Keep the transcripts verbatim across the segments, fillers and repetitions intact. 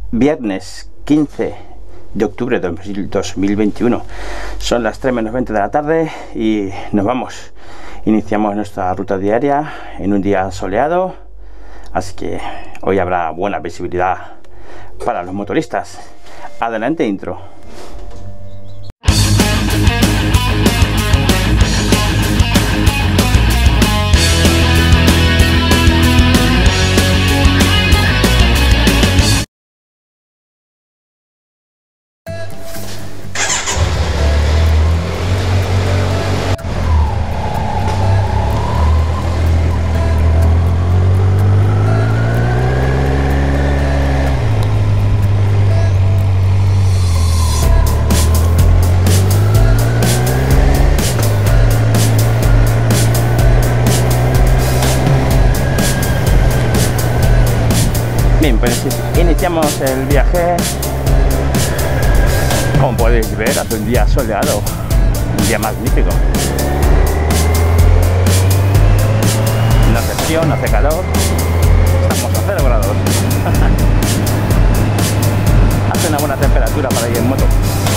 viernes quince de octubre de dos mil veintiuno. Son las tres menos veinte de la tarde y nos vamos. Iniciamos nuestra ruta diaria en un día soleado, así que hoy habrá buena visibilidad para los motoristas. Adelante, intro. Bien, pues iniciamos el viaje. Como podéis ver, hace un día soleado, un día magnífico. No hace frío, no hace calor, estamos a cero grados. Hace una buena temperatura para ir en moto.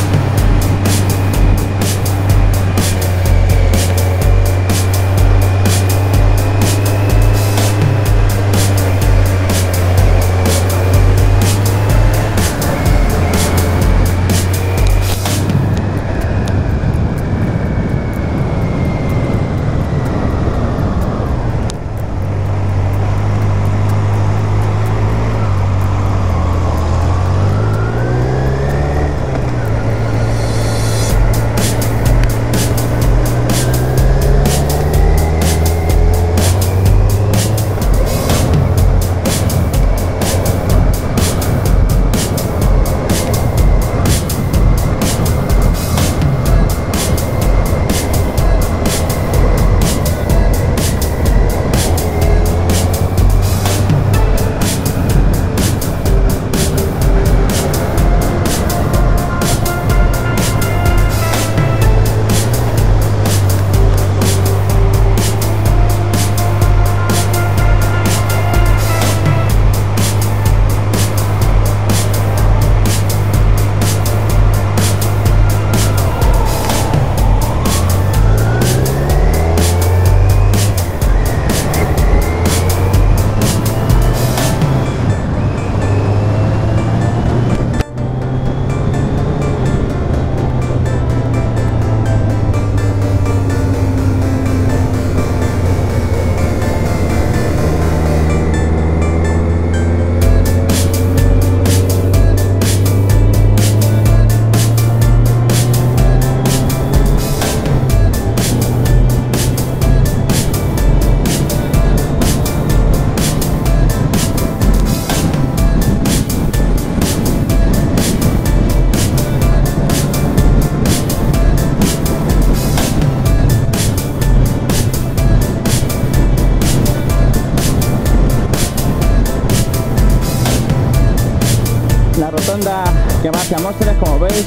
La rotonda que va hacia Móstoles, como veis,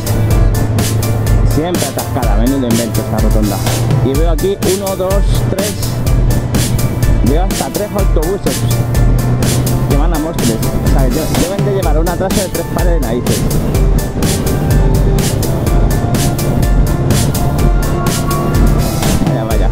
siempre atascada. Menudo invento esta rotonda. Y veo aquí uno, dos, tres, veo hasta tres autobuses que van a Móstoles. O sea, deben de llevar un atraso de tres pares de narices. Vaya, vaya.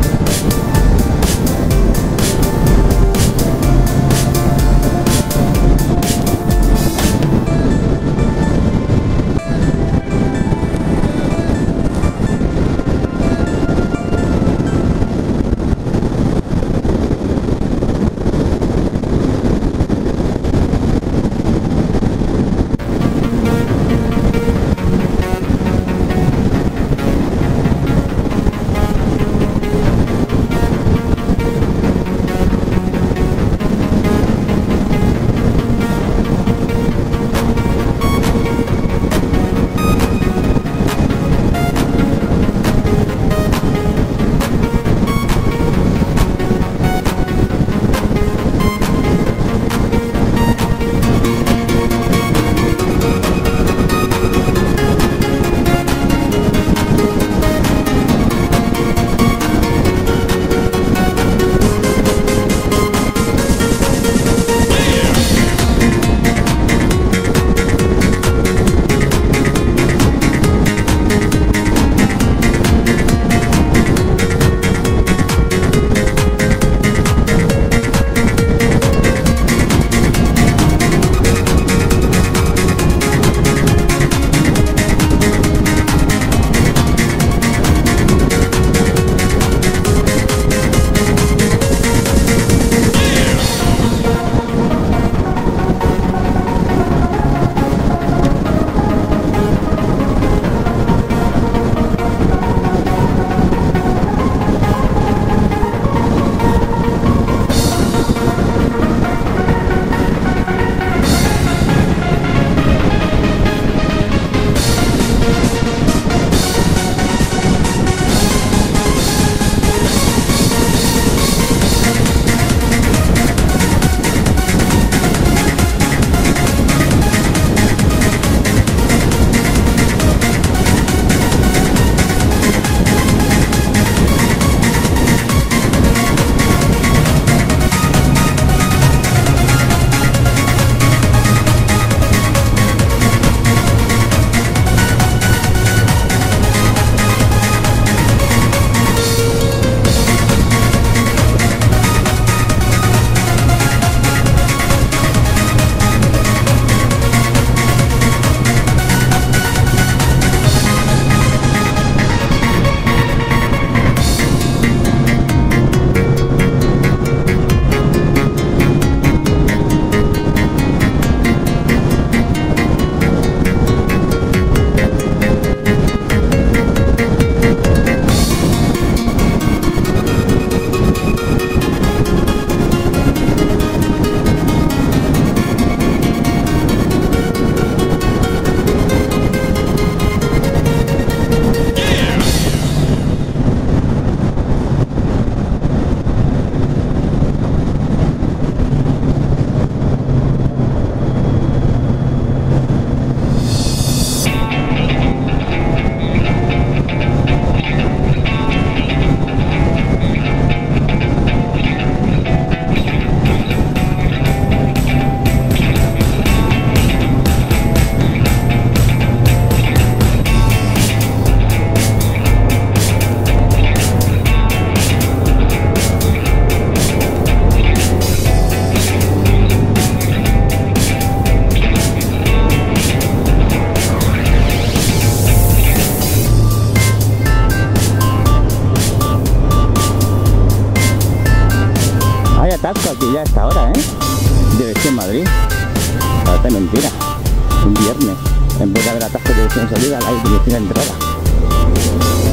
aquí ya a esta hora, ¿eh? Dirección Madrid. Parece mentira. Un viernes. En vez de haber atasco de dirección salida, la dirección entrada.